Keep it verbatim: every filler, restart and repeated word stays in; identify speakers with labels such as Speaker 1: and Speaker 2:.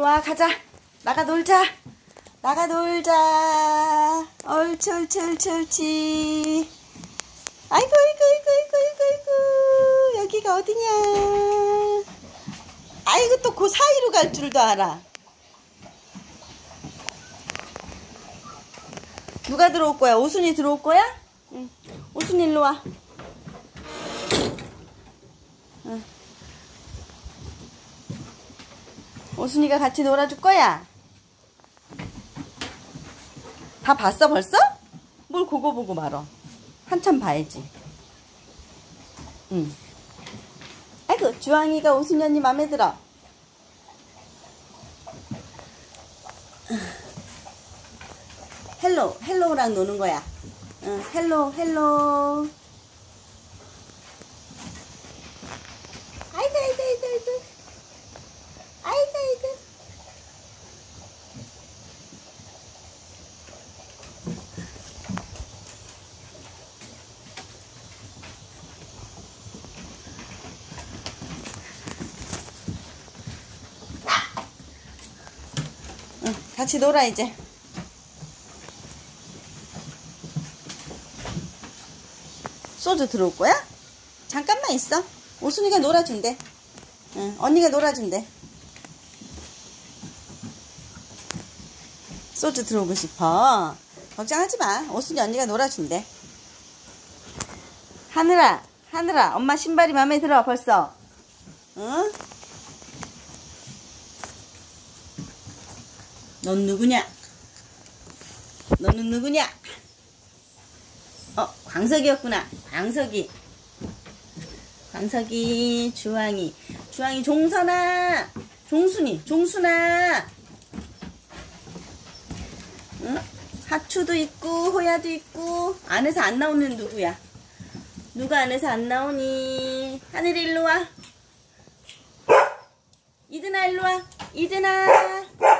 Speaker 1: 와. 가자. 나가 놀자. 나가 놀자. 옳지 옳지 옳지 옳지. 아이고 아이고 아이고 아이고 아이고. 여기가 어디냐. 아이고 또 그 사이로 갈 줄도 알아. 누가 들어올 거야? 오순이 들어올 거야? 응. 오순이 일로 와. 응. 오순이가 같이 놀아줄 거야? 다 봤어 벌써? 뭘 그거 보고 말어. 한참 봐야지. 응. 아이고 주황이가 오순이 언니 맘에 들어. 헬로 헬로우랑 노는 거야. 응, 헬로 헬로. 아이고 아이고 아이고 아이고 아이고 아이고. 응, 같이 놀아 이제. 소주 들어올 거야? 잠깐만 있어. 오순이가 놀아준대. 응, 언니가 놀아준대. 소주 들어오고 싶어. 걱정하지 마. 오순이 언니가 놀아준대. 하늘아, 하늘아, 엄마 신발이 마음에 들어 벌써. 응? 넌 누구냐? 너는 누구냐? 어, 광석이었구나. 광석이. 광석이, 주황이. 주황이, 종선아. 종순이, 종순아. 응? 하추도 있고, 호야도 있고. 안에서 안 나오는 누구야? 누가 안에서 안 나오니? 하늘이 일로 와. 이든아 일로 와. 이든아.